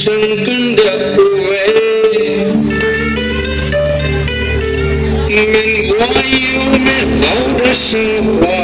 生跟的滋味。men 我有美好的生活。